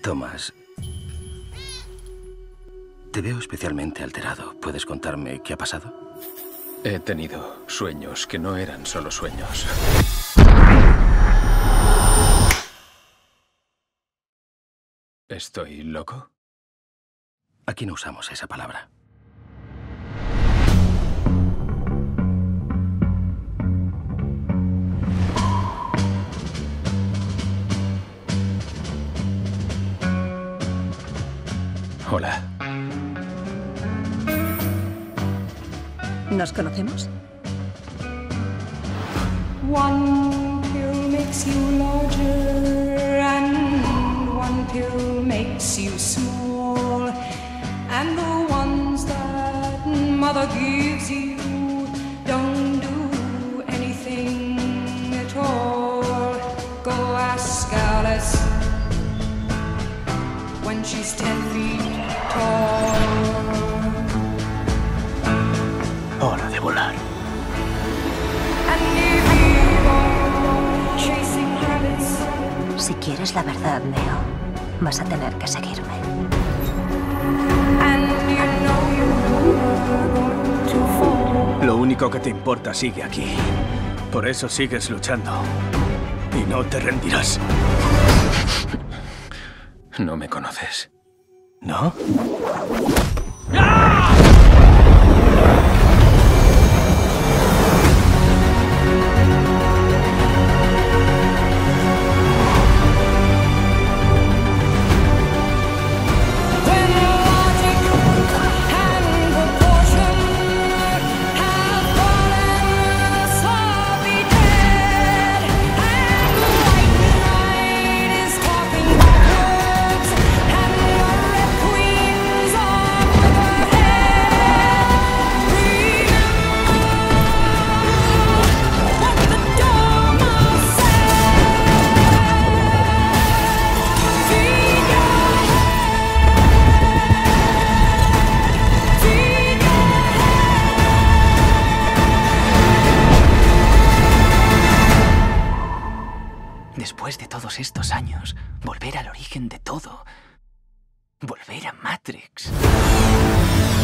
Thomas, te veo especialmente alterado. ¿Puedes contarme qué ha pasado? He tenido sueños que no eran solo sueños. ¿Estoy loco? Aquí no usamos esa palabra. Hola. ¿Nos conocemos? One pill makes you larger and one pill makes you small, and the ones that mother gives you don't do anything at all. Go ask Alice when she's 10 feet tall. Hora de volar. Si quieres la verdad, Neo, vas a tener que seguirme. Lo único que te importa sigue aquí. Por eso sigues luchando. Y no te rendirás. No me conoces. ¿No? Después de todos estos años, volver al origen de todo. Volver a Matrix.